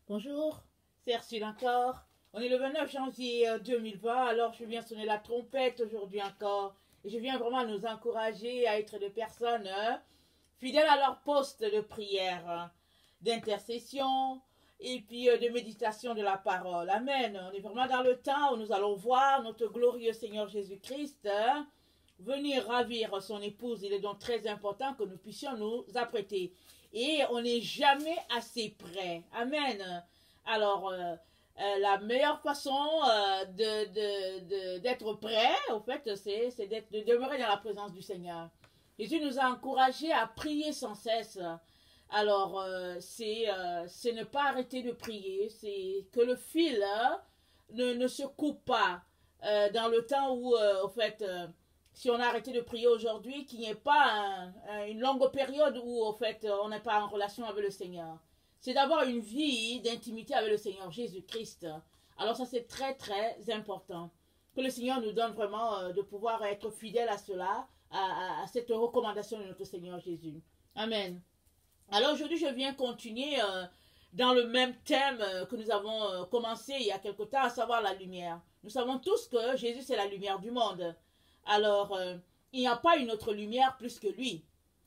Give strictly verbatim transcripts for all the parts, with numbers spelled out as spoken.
Bonjour, c'est Ursule encore. On est le vingt-neuf janvier deux mille vingt, alors je viens sonner la trompette aujourd'hui encore. Et je viens vraiment nous encourager à être des personnes hein, fidèles à leur poste de prière, hein, d'intercession et puis euh, de méditation de la parole. Amen. On est vraiment dans le temps où nous allons voir notre glorieux Seigneur Jésus-Christ hein, venir ravir son épouse. Il est donc très important que nous puissions nous apprêter. Et on n'est jamais assez prêt. Amen. Alors, euh, euh, la meilleure façon euh, de, de, de, d'être prêt, au fait, c'est, c'est d'être, de demeurer dans la présence du Seigneur. Jésus nous a encouragés à prier sans cesse. Alors, euh, c'est, euh, c'est ne pas arrêter de prier. C'est que le fil hein, ne, ne se coupe pas euh, dans le temps où, euh, au fait... Euh, si on a arrêté de prier aujourd'hui, qu'il n'y ait pas un, un, une longue période où, au fait, on n'est pas en relation avec le Seigneur. C'est d'avoir une vie d'intimité avec le Seigneur Jésus-Christ. Alors ça, c'est très, très important. Que le Seigneur nous donne vraiment euh, de pouvoir être fidèle à cela, à, à, à cette recommandation de notre Seigneur Jésus. Amen. Alors aujourd'hui, je viens continuer euh, dans le même thème euh, que nous avons euh, commencé il y a quelque temps, à savoir la lumière. Nous savons tous que Jésus, c'est la lumière du monde. Alors, euh, il n'y a pas une autre lumière plus que lui.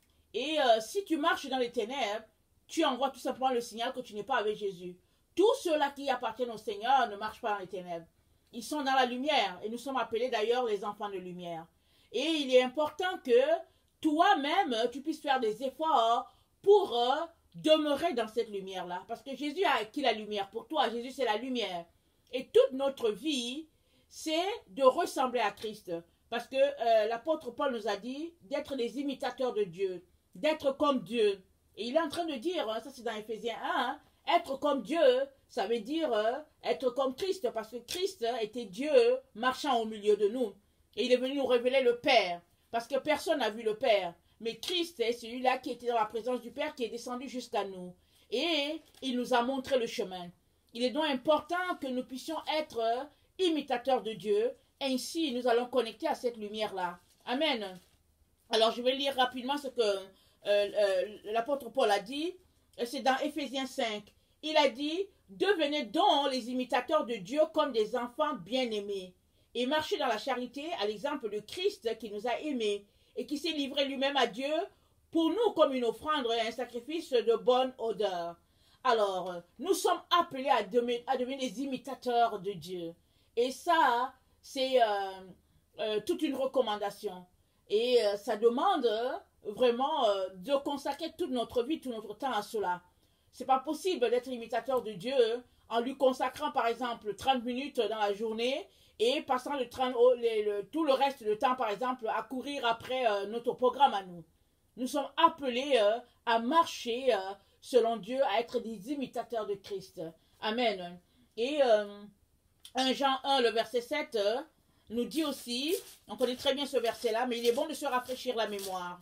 Et euh, si tu marches dans les ténèbres, tu envoies tout simplement le signal que tu n'es pas avec Jésus. Tous ceux-là qui appartiennent au Seigneur ne marchent pas dans les ténèbres. Ils sont dans la lumière. Et nous sommes appelés d'ailleurs les enfants de lumière. Et il est important que toi-même, tu puisses faire des efforts pour euh, demeurer dans cette lumière-là. Parce que Jésus a acquis la lumière pour toi. Jésus, c'est la lumière. Et toute notre vie, c'est de ressembler à Christ. Parce que euh, l'apôtre Paul nous a dit d'être des imitateurs de Dieu, d'être comme Dieu. Et il est en train de dire, hein, ça c'est dans Éphésiens un, hein, être comme Dieu, ça veut dire euh, être comme Christ, parce que Christ était Dieu marchant au milieu de nous. Et il est venu nous révéler le Père, parce que personne n'a vu le Père. Mais Christ est celui-là qui était dans la présence du Père, qui est descendu jusqu'à nous. Et il nous a montré le chemin. Il est donc important que nous puissions être euh, imitateurs de Dieu. Ainsi, nous allons connecter à cette lumière-là. Amen. Alors, je vais lire rapidement ce que euh, euh, l'apôtre Paul a dit. C'est dans Éphésiens cinq. Il a dit, « Devenez donc les imitateurs de Dieu comme des enfants bien-aimés et marchez dans la charité à l'exemple de Christ qui nous a aimés et qui s'est livré lui-même à Dieu pour nous comme une offrande et un sacrifice de bonne odeur. » Alors, nous sommes appelés à devenir, à devenir des imitateurs de Dieu. Et ça... c'est euh, euh, toute une recommandation. Et euh, ça demande euh, vraiment euh, de consacrer toute notre vie, tout notre temps à cela. C'est pas possible d'être imitateur de Dieu en lui consacrant par exemple trente minutes dans la journée et passant le trente, le, le, tout le reste du temps par exemple à courir après euh, notre programme à nous. Nous sommes appelés euh, à marcher euh, selon Dieu, à être des imitateurs de Christ. Amen. Et... Euh, un Jean un, le verset sept, euh, nous dit aussi, on connaît très bien ce verset-là, mais il est bon de se rafraîchir la mémoire.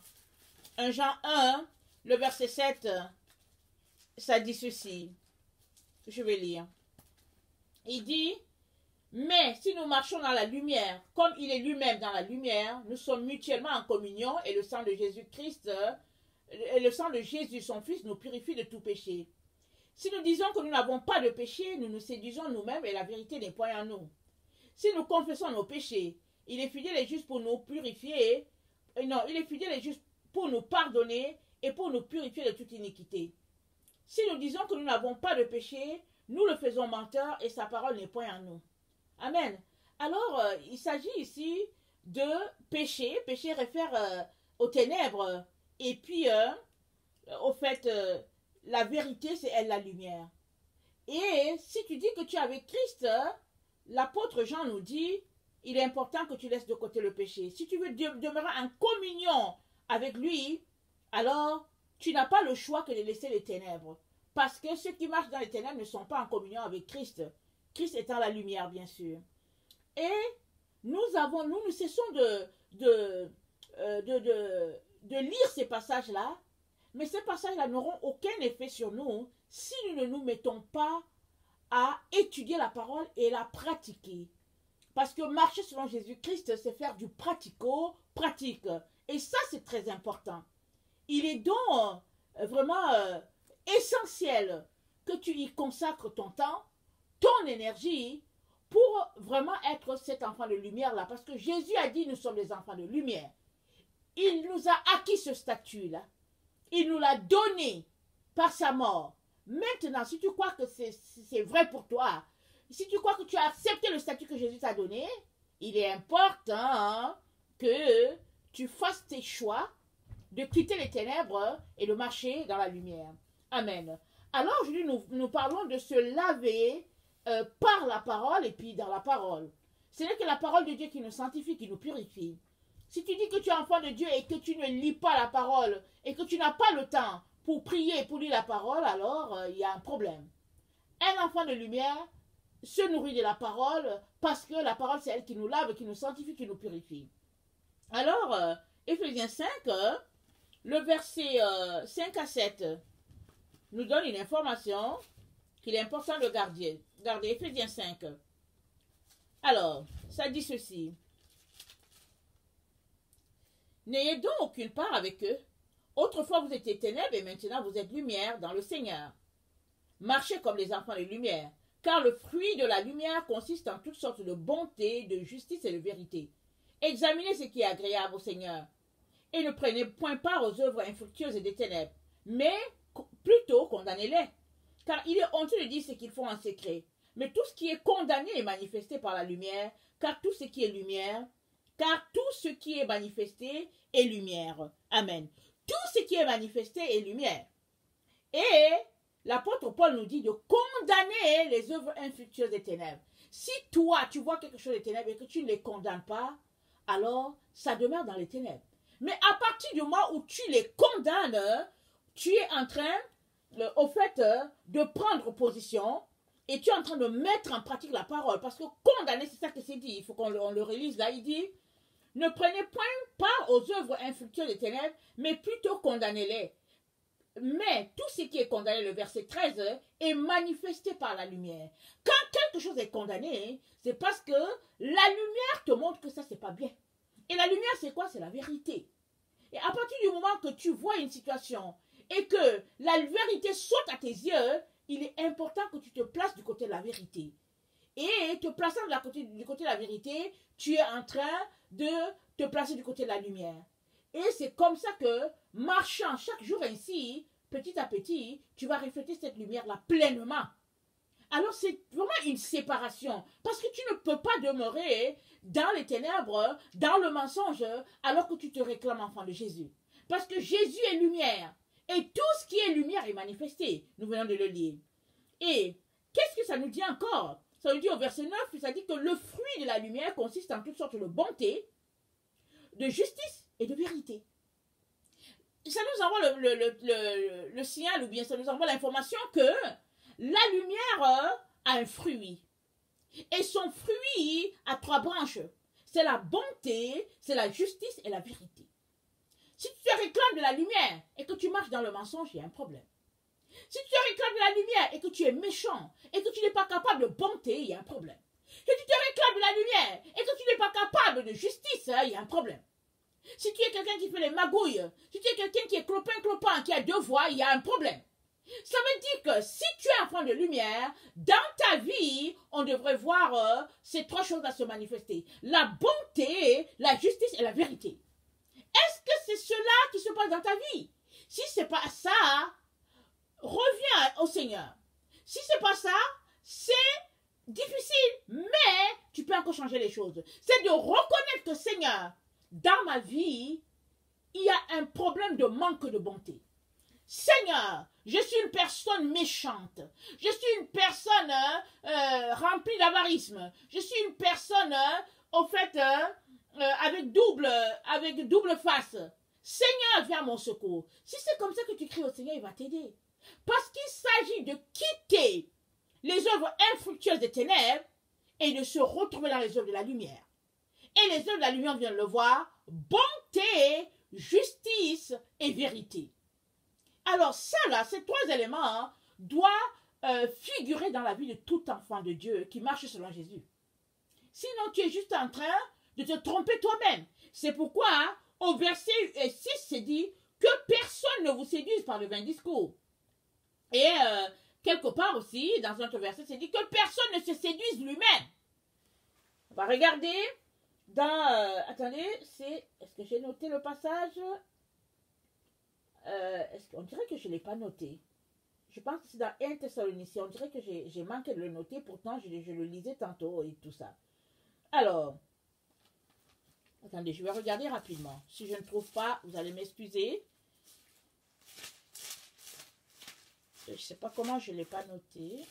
un Jean un, le verset sept, ça dit ceci. Je vais lire. Il dit, « Mais si nous marchons dans la lumière, comme il est lui-même dans la lumière, nous sommes mutuellement en communion et le sang de Jésus-Christ, euh, et le sang de Jésus, son Fils, nous purifie de tout péché. » Si nous disons que nous n'avons pas de péché, nous nous séduisons nous-mêmes et la vérité n'est point en nous. Si nous confessons nos péchés, il est fidèle et juste pour nous purifier, et non, il est fidèle et juste pour nous pardonner et pour nous purifier de toute iniquité. Si nous disons que nous n'avons pas de péché, nous le faisons menteur et sa parole n'est point en nous. Amen. Alors, euh, il s'agit ici de péché. Péché réfère euh, aux ténèbres et puis euh, au fait... Euh, la vérité, c'est elle la lumière. Et si tu dis que tu es avec Christ, l'apôtre Jean nous dit, il est important que tu laisses de côté le péché. Si tu veux demeurer en communion avec lui, alors tu n'as pas le choix que de laisser les ténèbres. Parce que ceux qui marchent dans les ténèbres ne sont pas en communion avec Christ. Christ étant la lumière, bien sûr. Et nous avons, nous, nous cessons de, de, de, de, de lire ces passages-là. Mais ces passages-là n'auront aucun effet sur nous si nous ne nous mettons pas à étudier la parole et la pratiquer. Parce que marcher selon Jésus-Christ, c'est faire du pratico-pratique. Et ça, c'est très important. Il est donc euh, vraiment euh, essentiel que tu y consacres ton temps, ton énergie, pour vraiment être cet enfant de lumière-là. Parce que Jésus a dit, nous sommes des enfants de lumière. Il nous a acquis ce statut-là. Il nous l'a donné par sa mort. Maintenant, si tu crois que c'est vrai pour toi, si tu crois que tu as accepté le statut que Jésus t'a donné, il est important que tu fasses tes choix de quitter les ténèbres et de marcher dans la lumière. Amen. Alors aujourd'hui, nous, nous parlons de se laver euh, par la parole et puis dans la parole. Ce n'est que la parole de Dieu qui nous sanctifie, qui nous purifie. Si tu dis que tu es enfant de Dieu et que tu ne lis pas la parole et que tu n'as pas le temps pour prier et pour lire la parole, alors euh, il y a un problème. Un enfant de lumière se nourrit de la parole parce que la parole, c'est elle qui nous lave, qui nous sanctifie, qui nous purifie. Alors, euh, Éphésiens cinq, euh, le verset euh, cinq à sept, nous donne une information qu'il est important de garder. Regardez, Éphésiens cinq. Alors, ça dit ceci. N'ayez donc aucune part avec eux. Autrefois, vous étiez ténèbres et maintenant vous êtes lumière dans le Seigneur. Marchez comme les enfants de lumière, car le fruit de la lumière consiste en toutes sortes de bonté, de justice et de vérité. Examinez ce qui est agréable au Seigneur, et ne prenez point part aux œuvres infructueuses et des ténèbres, mais plutôt condamnez-les. Car il est honteux de dire ce qu'ils font en secret. Mais tout ce qui est condamné est manifesté par la lumière, car tout ce qui est lumière, car tout ce qui est manifesté est lumière. Amen. Tout ce qui est manifesté est lumière. Et l'apôtre Paul nous dit de condamner les œuvres infructueuses des ténèbres. Si toi, tu vois quelque chose des ténèbres et que tu ne les condamnes pas, alors ça demeure dans les ténèbres. Mais à partir du moment où tu les condamnes, tu es en train, euh, au fait, euh, de prendre position et tu es en train de mettre en pratique la parole. Parce que condamner, c'est ça que c'est dit. Il faut qu'on le, on le relise là. Il dit, ne prenez point part aux œuvres infructueuses des ténèbres, mais plutôt condamnez-les. Mais tout ce qui est condamné, le verset treize, est manifesté par la lumière. Quand quelque chose est condamné, c'est parce que la lumière te montre que ça, c'est pas bien. Et la lumière, c'est quoi? C'est la vérité. Et à partir du moment que tu vois une situation et que la vérité saute à tes yeux, il est important que tu te places du côté de la vérité. Et te plaçant de la côté, du côté de la vérité, tu es en train de te placer du côté de la lumière. Et c'est comme ça que, marchant chaque jour ainsi, petit à petit, tu vas refléter cette lumière-là pleinement. Alors c'est vraiment une séparation. Parce que tu ne peux pas demeurer dans les ténèbres, dans le mensonge, alors que tu te réclames enfant de Jésus. Parce que Jésus est lumière. Et tout ce qui est lumière est manifesté. Nous venons de le lire. Et qu'est-ce que ça nous dit encore? Ça nous dit au verset neuf, ça dit que le fruit de la lumière consiste en toutes sortes de bonté, de justice et de vérité. Ça nous envoie le, le, le, le, le signal, ou bien ça nous envoie l'information que la lumière a un fruit. Et son fruit a trois branches. C'est la bonté, c'est la justice et la vérité. Si tu te réclames de la lumière et que tu marches dans le mensonge, il y a un problème. Si tu te réclames de la lumière et que tu es méchant et que tu n'es pas capable de bonté, il y a un problème. Si tu te réclames de la lumière et que tu n'es pas capable de justice, il y a un problème. Si tu es quelqu'un qui fait les magouilles, si tu es quelqu'un qui est clopin-clopin, qui a deux voix, il y a un problème. Ça veut dire que si tu es enfant de lumière, dans ta vie, on devrait voir euh, ces trois choses-là se manifester. La bonté, la justice et la vérité. Est-ce que c'est cela qui se passe dans ta vie? Si ce n'est pas ça, reviens au Seigneur. Si ce n'est pas ça, c'est difficile, mais tu peux encore changer les choses. C'est de reconnaître que Seigneur, dans ma vie, il y a un problème de manque de bonté. Seigneur, je suis une personne méchante. Je suis une personne euh, remplie d'avarisme. Je suis une personne, euh, au fait, euh, euh, avec, double, avec double face. Seigneur, viens à mon secours. Si c'est comme ça que tu cries au Seigneur, il va t'aider. Parce qu'il s'agit de quitter les œuvres infructueuses des ténèbres et de se retrouver dans les œuvres de la lumière. Et les œuvres de la lumière, on vient de le voir, bonté, justice et vérité. Alors ça là, ces trois éléments hein, doivent euh, figurer dans la vie de tout enfant de Dieu qui marche selon Jésus. Sinon, tu es juste en train de te tromper toi-même. C'est pourquoi, hein, au verset six, c'est dit que personne ne vous séduise par le vain discours. Et euh, quelque part aussi, dans un autre verset, c'est dit que personne ne se séduise lui-même. On va regarder dans... Euh, attendez, c'est... Est-ce que j'ai noté le passage euh, est-ce qu'on dirait que je ne l'ai pas noté. Je pense que c'est dans un Thessaloniciens. On dirait que j'ai manqué de le noter. Pourtant, je, je le lisais tantôt et tout ça. Alors... Attendez, je vais regarder rapidement. Si je ne trouve pas, vous allez m'excuser. Je ne sais pas comment je ne l'ai pas noté.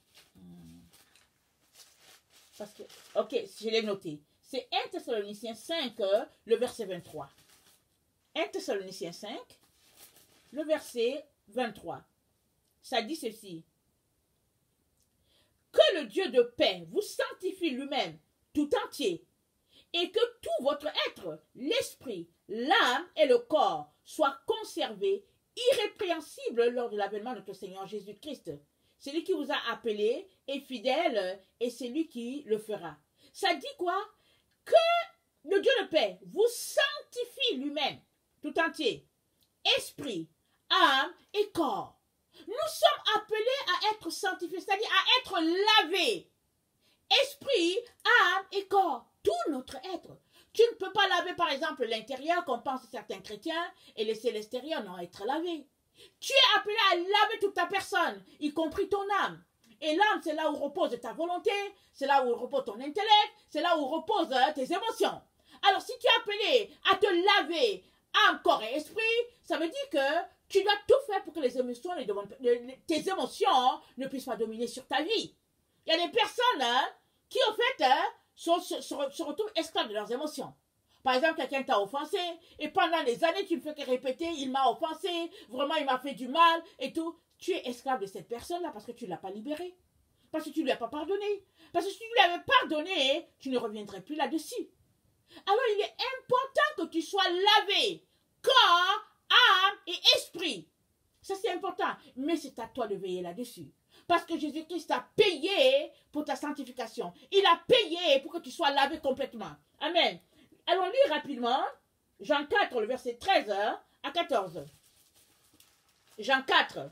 Parce que, ok, je l'ai noté. C'est un Thessaloniciens cinq, le verset vingt-trois. un Thessaloniciens cinq, le verset vingt-trois. Ça dit ceci. Que le Dieu de paix vous sanctifie lui-même tout entier, et que tout votre être, l'esprit, l'âme et le corps soient conservés irrépréhensibles lors de l'avènement de notre Seigneur Jésus-Christ. Celui qui vous a appelé est fidèle et c'est lui qui le fera. Ça dit quoi? Que le Dieu de paix vous sanctifie lui-même tout entier, esprit, âme et corps. Nous sommes appelés à être sanctifiés, c'est-à-dire à être lavés. Esprit, âme et corps. Tout notre être. Tu ne peux pas laver par exemple l'intérieur comme pensent certains chrétiens et laisser l'extérieur non être lavé. Tu es appelé à laver toute ta personne, y compris ton âme. Et l'âme, c'est là où repose ta volonté, c'est là où repose ton intellect, c'est là où reposent tes émotions. Alors si tu es appelé à te laver âme, corps et esprit, ça veut dire que tu dois tout faire pour que les émotions, les, les, tes émotions ne puissent pas dominer sur ta vie. Il y a des personnes hein, qui, en fait, hein, se, se, se retrouvent esclaves de leurs émotions. Par exemple, quelqu'un t'a offensé, et pendant des années, tu ne fais que répéter, il m'a offensé, vraiment, il m'a fait du mal, et tout. Tu es esclave de cette personne-là parce que tu ne l'as pas libéré. Parce que tu ne lui as pas pardonné. Parce que si tu lui avais pardonné, tu ne reviendrais plus là-dessus. Alors, il est important que tu sois lavé, corps, âme et esprit. Ça, c'est important. Mais c'est à toi de veiller là-dessus. Parce que Jésus-Christ a payé pour ta sanctification. Il a payé pour que tu sois lavé complètement. Amen. Allons lire rapidement Jean quatre, le verset treize à quatorze. Jean quatre.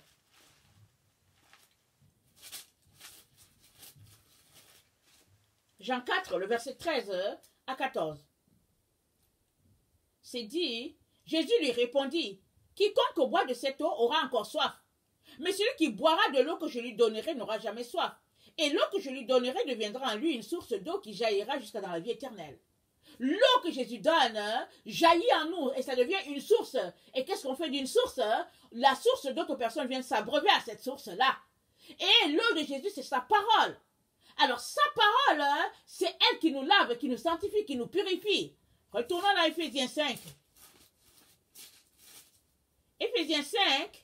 Jean quatre, le verset treize à quatorze. C'est dit, Jésus lui répondit, quiconque boit de cette eau aura encore soif. Mais celui qui boira de l'eau que je lui donnerai n'aura jamais soif. Et l'eau que je lui donnerai deviendra en lui une source d'eau qui jaillira jusqu'à dans la vie éternelle. L'eau que Jésus donne hein, jaillit en nous et ça devient une source. Et qu'est-ce qu'on fait d'une source? La source d'autres personnes viennent s'abreuver à cette source-là. Et l'eau de Jésus, c'est sa parole. Alors sa parole, hein, c'est elle qui nous lave, qui nous sanctifie, qui nous purifie. Retournons dans Éphésiens cinq. Éphésiens cinq,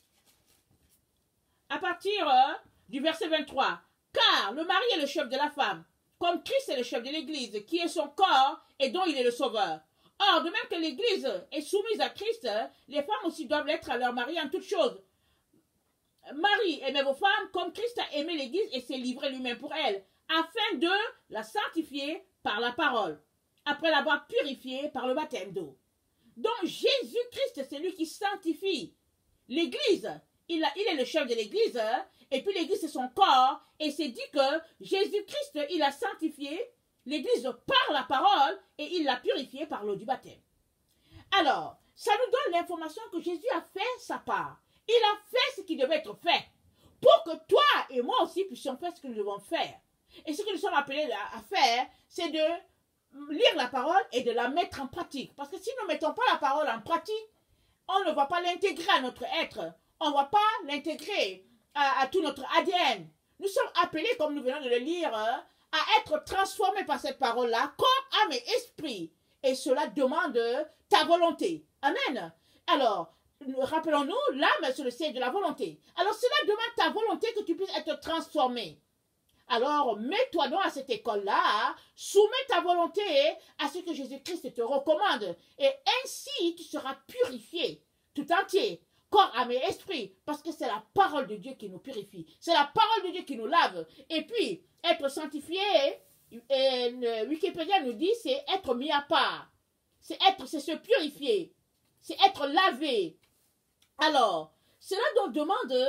à partir euh, du verset vingt-trois. Car le mari est le chef de la femme, comme Christ est le chef de l'Église, qui est son corps et dont il est le sauveur. Or, de même que l'Église est soumise à Christ, les femmes aussi doivent l'être à leur mari en toutes choses. Marie, aimez vos femmes comme Christ a aimé l'Église et s'est livré lui-même pour elle, afin de la sanctifier par la parole, après l'avoir purifiée par le baptême d'eau. Donc, Jésus-Christ, c'est lui qui sanctifie l'Église. Il, il est le chef de l'Église, et puis l'Église, c'est son corps, et c'est dit que Jésus-Christ, il a sanctifié l'Église par la parole, et il l'a purifiée par l'eau du baptême. Alors, ça nous donne l'information que Jésus a fait sa part. Il a fait ce qui devait être fait, pour que toi et moi aussi puissions faire ce que nous devons faire. Et ce que nous sommes appelés à faire, c'est de lire la parole et de la mettre en pratique. Parce que si nous ne mettons pas la parole en pratique, on ne va pas l'intégrer à notre être. On ne va pas l'intégrer à, à tout notre A D N. Nous sommes appelés, comme nous venons de le lire, à être transformés par cette parole-là, corps, âme et esprit. Et cela demande ta volonté. Amen. Alors, rappelons-nous, l'âme, c'est le siège de la volonté. Alors, cela demande ta volonté que tu puisses être transformé. Alors, mets-toi donc à cette école-là, soumets ta volonté à ce que Jésus-Christ te recommande. Et ainsi, tu seras purifié tout entier, corps, âme et esprit, parce que c'est la parole de Dieu qui nous purifie. C'est la parole de Dieu qui nous lave. Et puis, être sanctifié, et Wikipédia nous dit, c'est être mis à part. C'est être, c'est se purifier. C'est être lavé. Alors, cela donc demande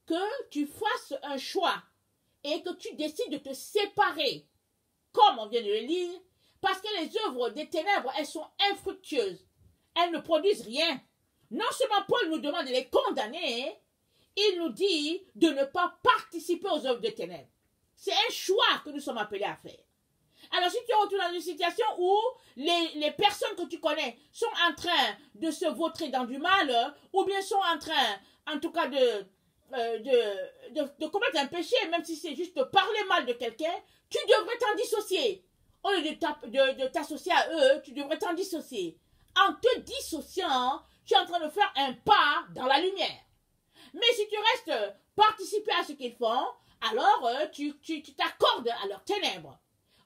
que tu fasses un choix et que tu décides de te séparer, comme on vient de le lire, parce que les œuvres des ténèbres, elles sont infructueuses. Elles ne produisent rien. Non seulement Paul nous demande de les condamner, il nous dit de ne pas participer aux œuvres des ténèbres. C'est un choix que nous sommes appelés à faire. Alors si tu es retrouvé dans une situation où les, les personnes que tu connais sont en train de se vautrer dans du mal, ou bien sont en train, en tout cas, de, euh, de, de, de commettre un péché, même si c'est juste de parler mal de quelqu'un, tu devrais t'en dissocier. Au lieu de t'associer à eux, tu devrais t'en dissocier. En te dissociant, tu es en train de faire un pas dans la lumière. Mais si tu restes participer à ce qu'ils font, alors euh, tu t'accordes à leurs ténèbres.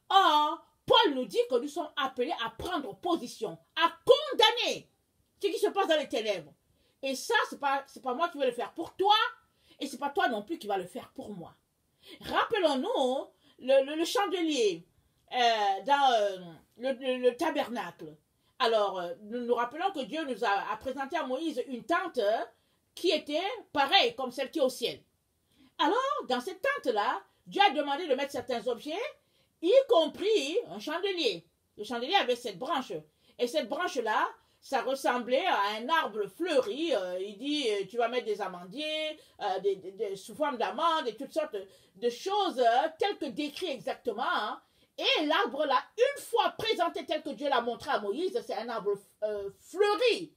Or, Paul nous dit que nous sommes appelés à prendre position, à condamner ce qui se passe dans les ténèbres. Et ça, ce n'est pas, c'est pas moi qui vais le faire pour toi, et ce n'est pas toi non plus qui va le faire pour moi. Rappelons-nous le, le, le chandelier euh, dans euh, le, le, le tabernacle. Alors, euh, nous nous rappelons que Dieu nous a, a présenté à Moïse une tente euh, qui était pareille comme celle qui est au ciel. Alors, dans cette tente-là, Dieu a demandé de mettre certains objets, y compris un chandelier. Le chandelier avait cette branche. Et cette branche-là, ça ressemblait à un arbre fleuri. Euh, il dit, euh, tu vas mettre des amandiers, euh, des, des, des, sous forme d'amandes et toutes sortes de choses euh, telles que décrit exactement. Hein. Et l'arbre-là, une fois présenté tel que Dieu l'a montré à Moïse, c'est un arbre euh, fleuri,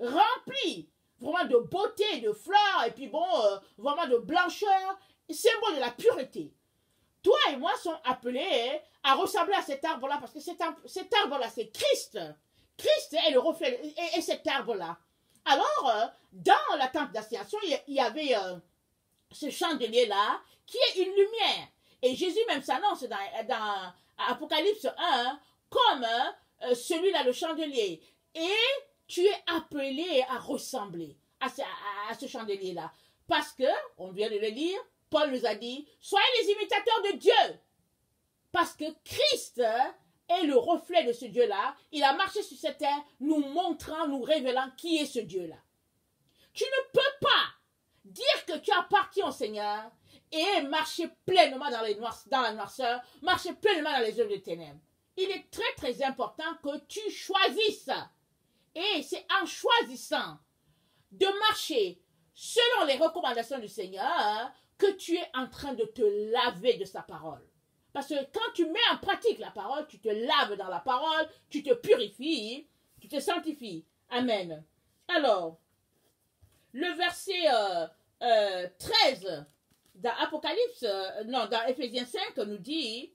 rempli, vraiment de beauté, de fleurs, et puis bon, euh, vraiment de blancheur, symbole de la pureté. Toi et moi sommes appelés à ressembler à cet arbre-là, parce que cet, cet arbre-là, c'est Christ. Christ est le reflet, et, et cet arbre-là. Alors, euh, dans la tente d'assignation, il, il y avait euh, ce chandelier-là, qui est une lumière. Et Jésus même s'annonce dans, dans Apocalypse un, comme euh, celui-là, le chandelier. Et tu es appelé à ressembler à ce, à, à ce chandelier-là. Parce que, on vient de le lire, Paul nous a dit, soyez les imitateurs de Dieu. Parce que Christ est le reflet de ce Dieu-là. Il a marché sur cette terre, nous montrant, nous révélant qui est ce Dieu-là. Tu ne peux pas dire que tu appartiens au Seigneur et marcher pleinement dans, les noirs, dans la noirceur, marcher pleinement dans les œuvres de ténèbres. Il est très très important que tu choisisses. Et c'est en choisissant de marcher selon les recommandations du Seigneur que tu es en train de te laver de sa parole. Parce que quand tu mets en pratique la parole, tu te laves dans la parole, tu te purifies, tu te sanctifies. Amen. Alors, le verset euh, euh, treize dans Apocalypse, euh, non, dans Éphésiens cinq, nous dit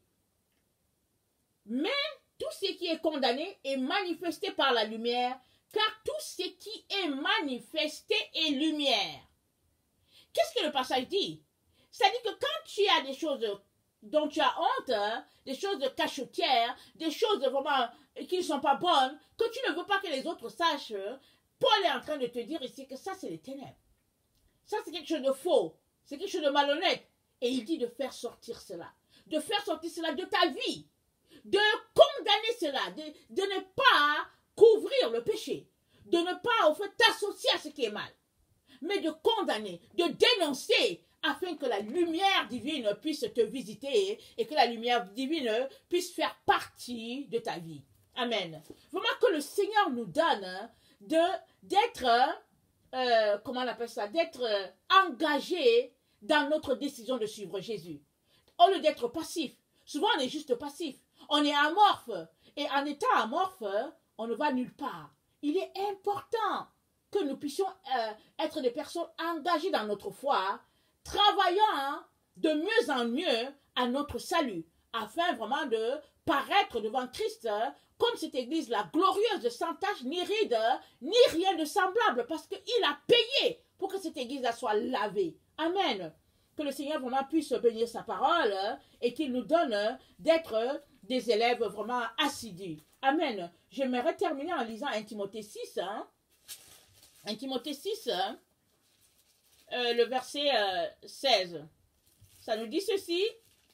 « Mais tout ce qui est condamné est manifesté par la lumière, car tout ce qui est manifesté est lumière. » Qu'est-ce que le passage dit? C'est-à-dire que quand tu as des choses dont tu as honte, hein, des choses cachetières, des choses vraiment qui ne sont pas bonnes, que tu ne veux pas que les autres sachent, Paul est en train de te dire ici que ça, c'est les ténèbres. Ça, c'est quelque chose de faux. C'est quelque chose de malhonnête. Et il dit de faire sortir cela. De faire sortir cela de ta vie. De condamner cela. De, de ne pas couvrir le péché. De ne pas, au fait, t'associer à ce qui est mal. Mais de condamner, de dénoncer, afin que la lumière divine puisse te visiter et que la lumière divine puisse faire partie de ta vie. Amen. Vraiment que le Seigneur nous donne de d'être, euh, comment on appelle ça, d'être engagé dans notre décision de suivre Jésus. Au lieu d'être passif. Souvent, on est juste passif. On est amorphe. Et en étant amorphe, on ne va nulle part. Il est important que nous puissions euh, être des personnes engagées dans notre foi, travaillant hein, de mieux en mieux à notre salut, afin vraiment de paraître devant Christ comme cette église, la glorieuse, sans tache, ni ride, ni rien de semblable, parce qu'il a payé pour que cette église soit lavée. Amen. Que le Seigneur vraiment puisse bénir sa parole et qu'il nous donne d'être des élèves vraiment assidus. Amen. J'aimerais terminer en lisant un Timothée six. Hein. un Timothée six, hein, euh, le verset euh, seize. Ça nous dit ceci.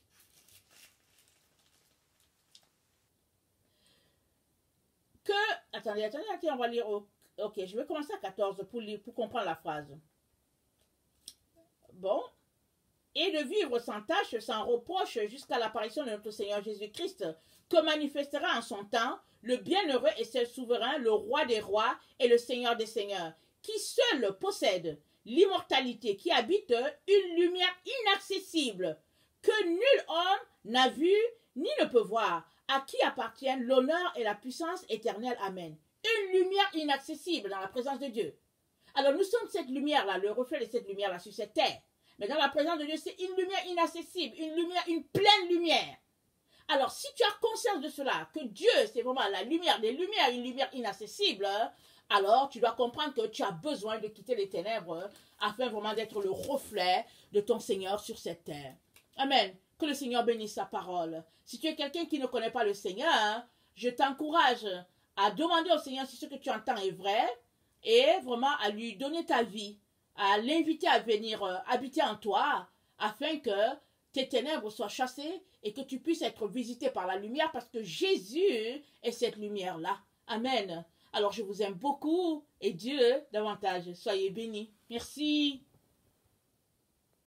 Que, attendez, attendez, attendez, on va lire. Au, ok, je vais commencer à quatorze pour, lire, pour comprendre la phrase. bon, et de vivre sans tâche, sans reproche, jusqu'à l'apparition de notre Seigneur Jésus-Christ, que manifestera en son temps le bienheureux et seul souverain, le roi des rois et le Seigneur des seigneurs, qui seul possède l'immortalité, qui habite une lumière inaccessible, que nul homme n'a vu ni ne peut voir, à qui appartiennent l'honneur et la puissance éternelle. Amen. Une lumière inaccessible dans la présence de Dieu. Alors nous sommes cette lumière-là, le reflet de cette lumière-là sur cette terre. Mais dans la présence de Dieu, c'est une lumière inaccessible, une lumière, une pleine lumière. Alors si tu as conscience de cela, que Dieu c'est vraiment la lumière des lumières, une lumière inaccessible, alors tu dois comprendre que tu as besoin de quitter les ténèbres afin vraiment d'être le reflet de ton Seigneur sur cette terre. Amen. Que le Seigneur bénisse sa parole. Si tu es quelqu'un qui ne connaît pas le Seigneur, je t'encourage à demander au Seigneur si ce que tu entends est vrai et vraiment à lui donner ta vie, à l'inviter à venir habiter en toi afin que tes ténèbres soient chassées et que tu puisses être visité par la lumière parce que Jésus est cette lumière-là. Amen. Alors je vous aime beaucoup et Dieu davantage. Soyez bénis. Merci.